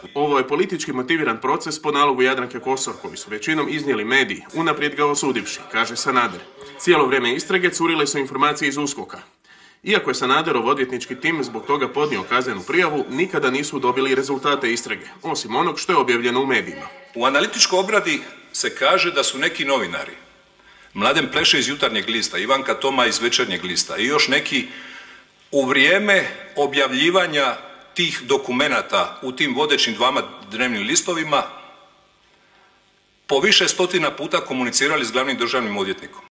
Ovo je politički motiviran proces po nalogu Jadranke Kosor, koji su većinom iznijeli mediji, unaprijed ga osudivši, kaže Sanader. Cijelo vrijeme istrage curile su informacije iz USKOK-a. Iako je Sanaderov odvjetnički tim zbog toga podnio kaznenu prijavu, nikada nisu dobili rezultate istrage, osim onog što je objavljeno u medijima. U analitičkoj obradi se kaže da su neki novinari, Mladen Pleše iz Jutarnjeg lista, Ivanka Toma iz Večernjeg lista i još neki, u vrijeme objavljivanja tih dokumenata u tim vodećim dvama dnevnim listovima po više stotina puta komunicirali s glavnim državnim odvjetnikom.